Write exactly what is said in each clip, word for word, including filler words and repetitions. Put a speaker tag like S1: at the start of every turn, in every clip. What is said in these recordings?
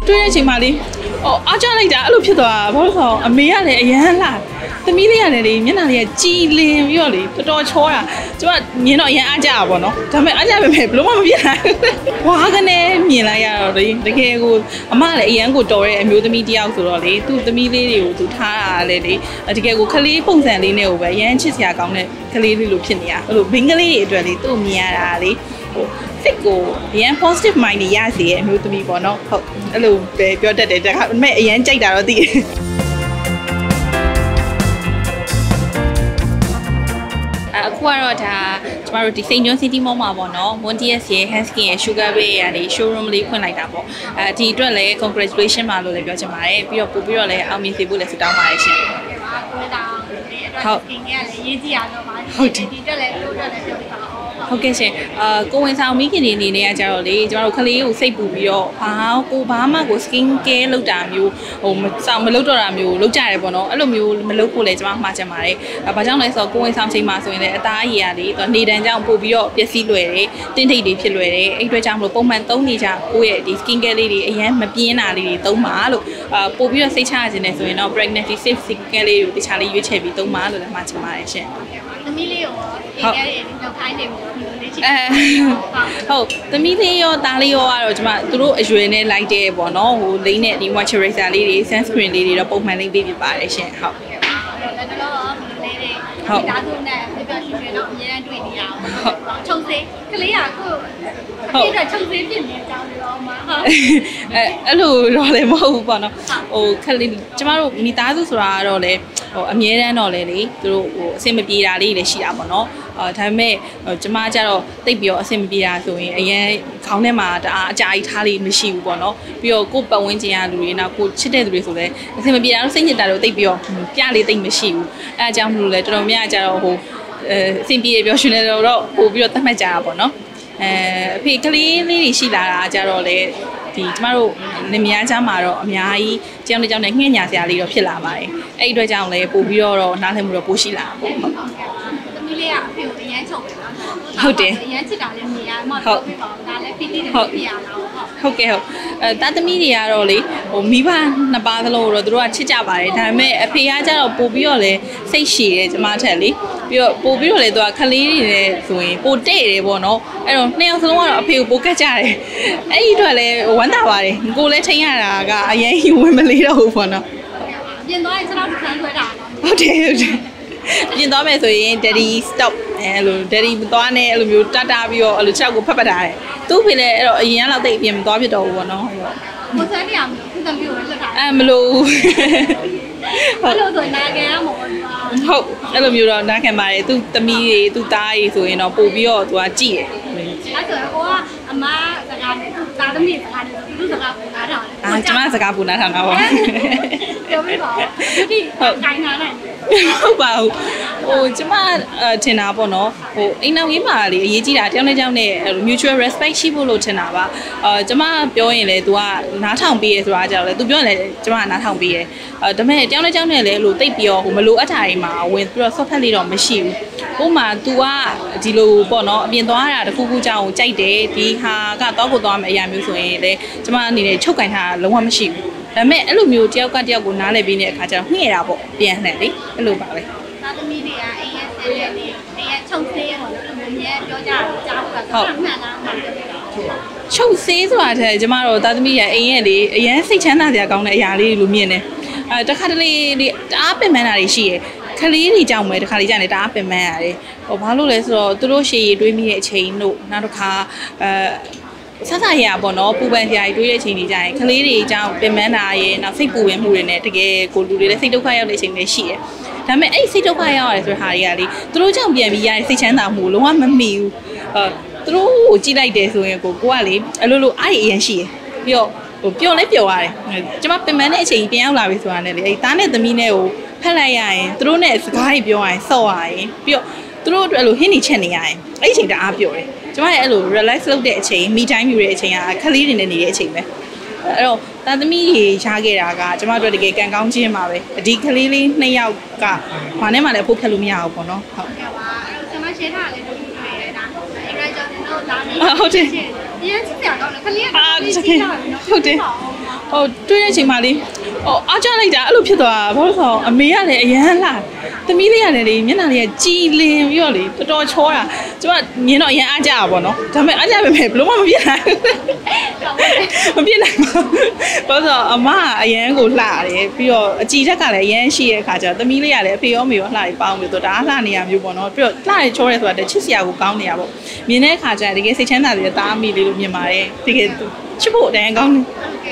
S1: တွေ့တဲ့ချိန်မှာလေဟိုအားကြလိုက်တာအဲ့လိုဖြစ်သွားဘာလို့ဆိုတော့အမေကလည်းအရန်လာသမီးလေးကလည်းလေမျက်နှာလေးကကြည်လင်ပြီးတော့လေတော်တော်ချောတာကျမမြင်တော့အရန်အားကြတာပေါ့နော်ဒါပေမဲ့အားကြပေမဲ့ဘလို့မှမပြတ်နိုင်ဝါကနေမြင်လိုက်ရတော့လေတကယ်ကိုအမလည်းအရန်ကိုတော်တဲ့အမျိုးသမီးတယောက်ဆိုတော့လေသူ့သမီးလေးတွေကိုသူထားတာလေလေတကယ်ကိုခလေးပုံစံလေးနဲ့ကိုပဲအရန်ချစ်စရာကောင်းတဲ့ခလေးလေးလိုဖြစ်နေရအဲ့လိုဘင်္ဂလေးတွေအတွက်လေသူ့မြင်ရတာလေဟိုစိတ်ကိုအရန် positive mind တွေရစေရဲ့အမျိုးသမီးပေါ့နော်ဟုတ်အဲ့လိုပဲပြောတတ်တယ်ဒါပေမဲ့အရန်ကြိုက်တာတော့သိတယ်အခုကတော့ဒါကျမတို့ဒီစိန်ကျွန်း City Mall မှာပေါ့နော် Montias ရဲ့ Handskin ရဲ့ Sugar Bay ရဲ့ဒီ showroom လေးဖွင့်လိုက်တာပေါ့အဲဒီအတွက်လည်း congratulation ပါလို့လည်းပြောချင်ပါတယ်ပြီးတော့ပို့ပြီးတော့လည်းအောင်မြင်စေဖို့လည်းဆုတောင်းပါတယ်ရှင်ဟုတ်ကဲ့ဒီအတွက်လည်းလို့အတွက်လည်းပြောပြပါဟုတ်ကဲ့ရှင်အာကိုဝင်ဆောင်မိခင်တွေအနေနဲ့ကကြတော့လေကျမတို့ခလေးကိုစိတ်ပူပြီးတော့ဘာကိုဘာမှကို skin care လုပ်တာမျိုးဟိုဆောင်မလုပ်တော့တာမျိုးလုပ်ကြရတယ်ပေါ့နော်အဲ့လိုမျိုးမလုပ်ဖို့လည်းကျမမှားချင်ပါတယ်ဘာကြောင့်လဲဆိုတော့ကိုဝင်ဆောင်ချိန်မှာဆိုရင်လည်းအသားအရည်ကလေနေတန်းကြောင့်ပို့ပြီးတော့ပျက်စီးလွယ်တယ်တင်းထိပ်တွေဖြစ်လွယ်တယ်အဲ့အတွက်ကြောင့်မလို့ပုံမှန်သုံးနေကြကိုယ့်ရဲ့ဒီ skin care လေးတွေအရင်မပြင်းတာလေးတွေသုံးပါလို့အာပို့ပြီးတော့စိတ်ချရခြင်းနဲ့ဆိုရင်တော့ pregnancy safe skin care လေးကိုတခြားလေးရွေးချယ်ပြီးသုံးပါလို့လည်းမှားချင်ပါတယ်ရှင်သမီးလေးကိုဒီကဲတွေလောက်ခိုင်းနေမျိုးအဲဟုတ်သမီးလေးရောသားလေးရောကတော့ကျွန်မသူတို့အရွယ်နဲ့လိုက်တဲ့ပေါ့နော်ဟိုလိမ့်နဲ့ဒီ moisturizer လေးတွေ sunscreen လေးတွေတော့ပုံမှန်လေးပေးပြပါတယ်ရှင်ဟုတ်ဟုတ်လက်တော့လေးတွေဒီသားစုနဲ့ပြပြရွှေရွှေတော့အများကြီးတွေ့နေရအောင်ဟုတ်ချုံစေးကလေးကခုဟုတ်အဲ့တော့ချုံစေးဖြစ်နေကြတယ်တော့မှာဟုတ်အဲအဲ့လိုတော့လည်းမဟုတ်ဘူးပေါ့နော်ဟိုခလေးကျမတို့မိသားစုဆိုတာကတော့လေဟိုအမြဲတမ်းတော့လေလေသူတို့ဟိုအဆင်မပြေတာလေးလည်းရှိတာပေါ့နော်အာဒါပေမဲ့ကျမကျတော့တိတ်ပြီးတော့အဆင်မပြေတာဆိုရင်အရင်ခေါင်းထဲမှာတအားအကြာကြီးထားလေးမရှိဘူးပေါ့နော်ပြီးတော့ကိုယ်ပတ်ဝန်းကျင်ကလူတွေနောက်ကိုချစ်တဲ့သူတွေဆိုလည်းအဆင်မပြေတာတော့စိတ်ညစ်တာတော့တိတ်ပြီးတော့ပြလေးတိတ်မရှိဘူးအဲအကြောင်းမလို့လဲတော်တော်များကျတော့ဟိုအဆင်ပြေပြောရှင်နေတော့ပို့ပြီးတော့သတ်မှတ်ကြတာပေါ့နော်အဲအဖေကလေးလေးတွေရှိလာတာကြတော့လေဒီကျမတို့နေမယားချမ်းမှာတော့အများကြီးကြောင်တစ်ကြောင်နဲ့ငှက်ညာစရာလေးတော့ဖြစ်လာပါတယ်အဲ့ဒီအတွက်ကြောင့်လည်းပို့ပြီးတော့နားလည်မှုတော့ပိုရှိလာပေါ့ဟုတ်သမီးလေးကအဖေကိုအရန်ချုပ်ပဲနော်ဟုတ်တယ်အရန်ချစ်တာလည်းမြင်ရမှတော့ပြပါအောင်ဒါလည်းဖိတိတယ်ပြရအောင်ဟုတ်ကဲ့ဟုတ်အဲတာသမီးတွေကတော့လေဟိုမိဘနှစ်ပါးသလုံးတော့သူတို့ကချစ်ကြပါတယ်ဒါပေမဲ့အဖေကကျတော့ပို့ပြီးတော့လေစိတ်ရှည်တယ်ကျမထက်လေပြီးတော့ပို့ပြီးတော့လေသူကခလေးတွေနဲ့ဆိုရင်ပိုတဲ့တယ်ပေါ့နော်အဲ့တော့နှစ်ယောက်စလုံးကတော့အဖေကိုပိုကတ်ကြတယ်အဲ့ဒီအတွက်လည်းဝမ်းသာပါတယ်ကိုလည်းချိန်ရတာကအရင်ဝင်မလေးတော့ဘူးပေါ့နော်ပြင်သွားရင်ကျွန်တော်ခံခွဲတာဟုတ်တယ်ဟုတ်တယ်ပြင်သွားမယ်ဆိုရင် daddy stop အဲ့လို daddy မသွားနဲ့အဲ့လိုမျိုးတတားပြီးတော့အဲ့လိုချက်ကိုဖတ်ဖတ်တာတယ်သူ့ဖေလည်းအဲ့တော့အရင်ကတော့တိတ်အပြင်မသွားဖြစ်တော့ဘူးပေါ့နော်ဟုတ်ကိုယ်ဆန်းနေရမလို့သူ့သမီးကိုလည်းလွတ်တာအဲမလို့ဟုတ်လို့ဆိုနာခံရမှာပေါ့ဟုတ်အဲ့လိုမျိုးတော့နားခံပါတယ်သူသမီးတွေသူသားတွေဆိုရင်တော့ပို့ပြီးတော့သူကကြည့်တယ်အဲ့ဆိုတော့အမစကားသားသမီးစကားတွေသူစကားပူနာထောင်တယ်အာကျမစကားပူနာထောင်တာပေါ့ပြောပြပါဦးဒီဟုတ်ကိုင်းနာလိုက်ဟုတ်ပါဘူးဟိုကျမထင်တာပေါ့နော်ဟိုအိမ်နောက်ရေးမှာလေအရေးကြီးတာတယောက်နဲ့တယောက်နဲ့ mutual respect ရှိဖို့လို့ထင်တာပါအာကျမပြောရင်လေ तू ကနားထောင်ပေးရဲဆိုတာကြောင့်လေ तू ပြောရင်လေကျမကနားထောင်ပေးရဲအဲဒါပေမဲ့တယောက်နဲ့တယောက်နဲ့လေလို့တိတ်ပြီးတော့ဟိုမလိုအပ်တာတွေမှာဝင်ပြီးတော့ဆော့ဖက်လေးတော့မရှိဘူးဥပမာ तू ကဒီလိုပေါ့နော်အပြင်သွားတာတခုခုကြောင့်ကြိုက်တယ်ဒီဟာကတော့ကိုသွားမယ်အရာမျိုးဆိုရင်လေကျမအနေနဲ့ချုပ်ကင်ထားတာလုံးဝမရှိဘူးဒါပေမဲ့အဲ့လိုမျိုးတယောက်ကတယောက်ကိုနားလည်ပြီးတဲ့အခါကျတော့ညှဲ့တာပေါ့ပြန်လှန်လေအဲ့လိုပါပဲသားသမီးတွေကအိမ်ရဲ့ဆဲရဲနေအိမ်ရဲ့ချုပ်ဆေးပေါ့နော်အဲ့လိုမျိုးပြောကြတာကြားဖို့ကဟုတ်မှန်လားမှန်တယ်ချုပ်ဆေးဆိုတာတဲ့ကျမတို့သားသမီးရအိမ်ရဲ့လေအရန်စိတ်ချမ်းသာစရာကောင်းတဲ့အရာလေးလိုမြင်တယ်အဲတခါတလေတအားပင်ပန်းတာတွေရှိရယ်ခလေးတွေကြောင့်ပဲတခါလေးကြာနေတအားပင်ပန်းရတယ်ဟိုဘာလို့လဲဆိုတော့သူတို့ရှေ့တွေးမိတဲ့အချိန်တို့နောက်တစ်ခါအဲဆက်စားရပေါ့နော်ပူပန်စရာတွေးတဲ့အချိန်တွေကြာရင်ခလေးတွေအကြောင်းပင်ပန်းတာရယ်နောက်စိတ်ပူဝင်မှုတွေနဲ့တကယ်ကိုလူတွေလည်းစိတ်ဒုက္ခရောက်တဲ့အချိန်တွေရှိရယ်ဒါပေမဲ့အဲ့စိတ်ဒုက္ခရောက်ရတယ်ဆိုတဲ့ဟာတွေကလေသူတို့ကြောင့်ပြန်ပြီးရတဲ့စိတ်ချမ်းသာမှုလုံးဝမမီဘူးအဲသူတို့ကိုကြည့်လိုက်တယ်ဆိုရင်ကိုကိုကလေအလိုလိုအားရအရင်ရှိရယ်ပြီးတော့ဟိုပျော်လဲပျော်ရတယ်ကျမပင်ပန်းတဲ့အချိန်ပြန်ရောက်လာပြီဆိုတာနဲ့လေအဲ့သားနဲ့သမီးနဲ့ကိုဖက်လိုက်ရရင်သူတို့နဲ့စကားတွေပြောရရင်ဆော့ရရင်ပြီးတော့သူတို့အတွက်အဲ့လိုဟင်းနေချက်နေရရင်အဲ့အချိန်တအားပျော်တယ်ကျမရဲ့အဲ့လို relax လုပ်တဲ့အချိန် me time ယူတဲ့အချိန်ကခလေးတွေနဲ့နေတဲ့အချိန်ပဲအဲ့တော့သားသမီးတွေရှားခဲ့တာကကျမတို့တကယ်ကံကောင်းခြင်းပါပဲဒီခလေးလေးနှစ်ယောက်ကဘာနဲ့မှလည်းဖို့ခက်လို့မရဘူးပေါ့နော်ဟုတ်ကဲ့ပါအဲ့တော့ကျမရှင်းထားတယ်လို့ပြောရဲတာအင်္ဂလိပ်ကျောင်းတော့လာနေဟုတ်တယ်ရင်းစရာကောင်းတယ်ခလေးကဟုတ်တယ်ဟုတ်တယ်ဟိုတွေးတဲ့ချိန်မှာလေဟိုအားကြလိုက်တာအဲ့လိုဖြစ်သွားဘာလို့ဆိုတော့အမေကလည်းအရန်လာသမီးလေးကလည်းလေမျက်နှာလေးကကြည်လင်ပြီးတော့လေတော်တော်ချောတာကျမမြင်တော့အရန်အားကြတာပေါ့နော်ဒါပေမဲ့အားကြပေမဲ့ဘလို့မှမပြစ်နိုင်မပြစ်နိုင်ဘူးဘာလို့ဆိုတော့အမကအရန်ကိုလှတယ်ပြီးတော့အကြည်တက်ကလည်းအရန်ရှိရဲ့အခါကျတော့သမီးလေးကလည်းအဖေရောမေရောလှတယ်ပေါင်းပြီးတော့ဒါလှနေရမျိုးပေါ့နော်ပြီးတော့လှရချောရဲဆိုတာချစ်စရာကိုကောင်းနေရပေါ့မြင်တဲ့အခါကျတကယ်စိတ်ချမ်းသာတဲ့တားမိလေးလို့မြင်ပါတယ်တကယ်ချစ်ဖို့အတန်းကောင်း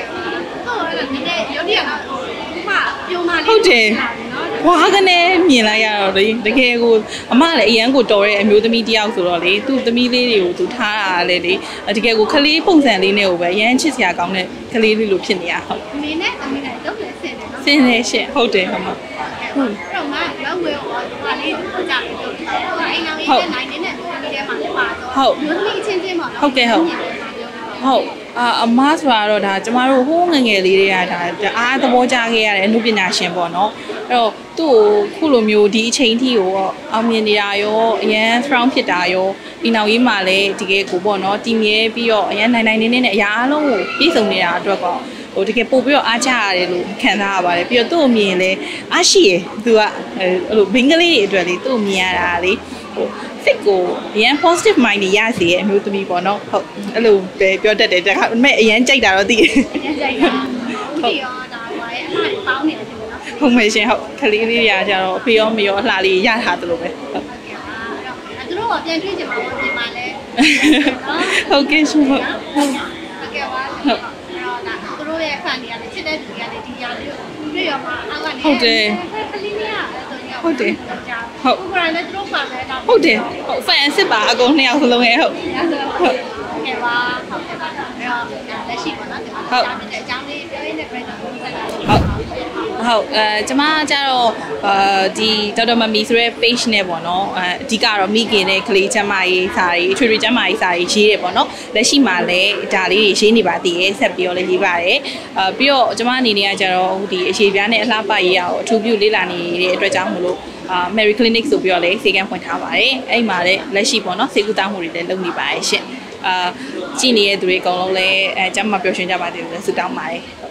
S1: တယ်ဟုတ်တယ်ဝါကနေမြင်လိုက်ရတော့လေတကယ်ကိုအမလည်းအရန်ကိုတော်တဲ့အမျိုးသမီးတယောက်ဆိုတော့လေသူ့သမီးလေးတွေကိုသူထားတာလေလေတကယ်ကိုခလေးပုံစံလေးနဲ့ကိုပဲအရန်ချစ်စရာကောင်းတဲ့ခလေးလေးလိုဖြစ်နေရဟုတ်အမေနဲ့သမီးနဲ့တော့လည်းဆင်တယ်နော်ဆင်နေရှင့်ဟုတ်တယ်ဟုတ်မှာဟုတ်အဲ့တော့ငါလောက်ဝဲဟောဟာလေးတော့ကြာပြီလို့ဟိုအိမ်အောင်ရေးတဲ့နိုင်နေတဲ့သူလေးထဲမှာလည်းပါတော့ဟုတ်မျိုးသမီးအချင်းချင်းပေါ့နော်ဟုတ်ကဲ့ဟုတ်ဟုတ်အာအမဆိုတာတော့ဒါကျမတို့ဟိုးငငယ်လေးတွေကဒါအားသဘောကျခဲ့ရတဲ့အမှုပညာရှင်ပေါ့နော်အဲ့တော့သူ့ကိုခုလိုမျိုးဒီအချိန်ထိကိုအောင်မြင်နေတာရောအရန် strong ဖြစ်တာရောဒီနောက်ရေးမှာလည်းတကယ်ကိုပေါ့နော်တည်မြဲပြီးတော့အရန်နိုင်နိုင်နေနေနဲ့အရာအလုံးကိုပြည့်စုံနေတာအတွက်ကောဟိုတကယ်ပို့ပြီးတော့အားချရတယ်လို့ခံစားရပါတယ်ပြီးတော့သူ့အမြင်လည်းအားရှိရယ်သူကအဲ့လိုဘင်္ဂလေးတွေအတွက်လေသူ့မြင်ရတာလေဟိုစိတ်ကိုအရန် positive mind ရစေရဲ့အမျိုးသမီးပေါ့နော်ဟုတ်အဲ့လိုပဲပြောတတ်တယ်ဒါပေမဲ့အရန်ကြိုက်တာတော့သိတယ်အရန်ကြိုက်တာဟုတ်ရောဒါပါရဲ့အလှတွေပေါင်းနေတယ်ဆိုတော့ဟုတ်မယ်ရှင်ဟုတ်ခလေးလေးရာကြတော့အဖေရောမေရောအလှလေးရထားသလိုပဲဟုတ်သူတို့ကပြန်တွေ့ကြမှာပေါ့ဒီမှာလဲဟုတ်ကဲ့ရှင်ဟုတ်ဟုတ်ကဲ့ပါဟုတ်သူတို့ရဲ့ fan တွေကလည်းချစ်တဲ့သူတွေကလည်းဒီကြားလေးကိုတွေ့ရမှာအောက်ကနေဟုတ်တယ်ခလေးလေးကဟုတ်တယ်ဟုတ်ကိုယ်ကလည်းသူတို့ပါမယ်တော့ဟုတ်တယ်ဟုတ် fan စစ်ပါအကုန်နှစ်ယောက်စလုံးရဲ့ဟုတ်ဟုတ်ကဲ့ပါဟုတ်ကဲ့ပါအဲ့တော့လက်ရှိပေါ့နော်ဒီမှာကြားနေတဲ့အကြောင်းလေးပြောရင်းနဲ့ပြန်တော့ဟုတ်ဟုတ်အဲကျမကျတော့အဲဒီဒေါက်တာမမီဆိုတဲ့ page နဲ့ပေါ့နော်အဲအဓိကတော့မိခင်နဲ့ကလေးကျမရေးစာရေးထွေထွေကျမရေးစာရေးရေးတယ်ပေါ့နော်လက်ရှိမှာလည်းဒါလေးတွေရေးနေပါသေးတယ်ဆက်ပြီးတော့လည်းရေးပါတယ်အဲပြီးတော့ကျမအနေနဲ့ကကျတော့ဒီအရှိပြားနဲ့အလှပရေးရအောင်အထူးပြုလေ့လာနေတဲ့အတွက်ကြောင့်မလို့အာ Mary Clinic ဆိုပြီးတော့လည်းစေကန်းဖွင့်ထားပါတယ်အဲ့မှာလည်းလက်ရှိပေါ့နော်စေကူတာမှုတွေလည်းလုပ်နေပါတယ်ရှင်အာကြည့်နေတဲ့သူတွေအကုန်လုံးလည်းအဲကျမပျော်ရွှင်ကြပါသေးတယ်ဆုတောင်းပါတယ်